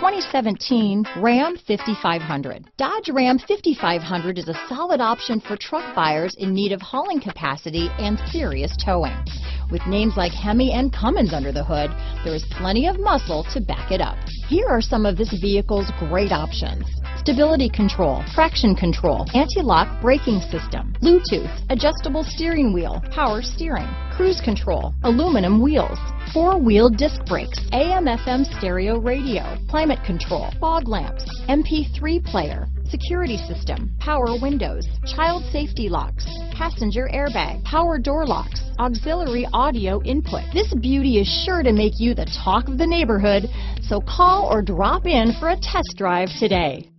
2017 Ram 5500. Dodge Ram 5500 is a solid option for truck buyers in need of hauling capacity and serious towing. With names like Hemi and Cummins under the hood, there is plenty of muscle to back it up. Here are some of this vehicle's great options: stability control, traction control, anti-lock braking system, Bluetooth, adjustable steering wheel, power steering, cruise control, aluminum wheels, four-wheel disc brakes, AM/FM stereo radio, climate control, fog lamps, MP3 player, security system, power windows, child safety locks, passenger airbag, power door locks, auxiliary audio input. This beauty is sure to make you the talk of the neighborhood, so call or drop in for a test drive today.